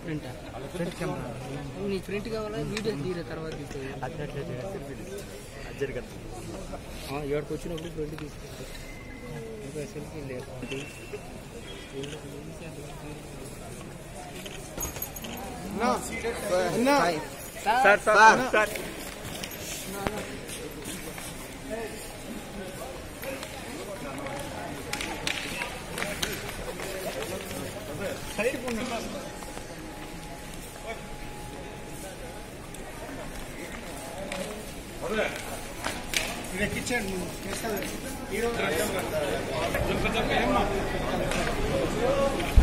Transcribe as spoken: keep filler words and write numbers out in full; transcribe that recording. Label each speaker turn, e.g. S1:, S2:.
S1: print front camera నీ print కావాలా video తీరే తర్వాత ఏడుకు వచ్చినప్పుడు ప్రింట్ తీసుకుంటారు ఇంకా సెల్ఫీ లేదు సార్ సార్ సార్ సైడ్ పోండి ఇది కిచెన్ చేస్తాను ఈ రోజు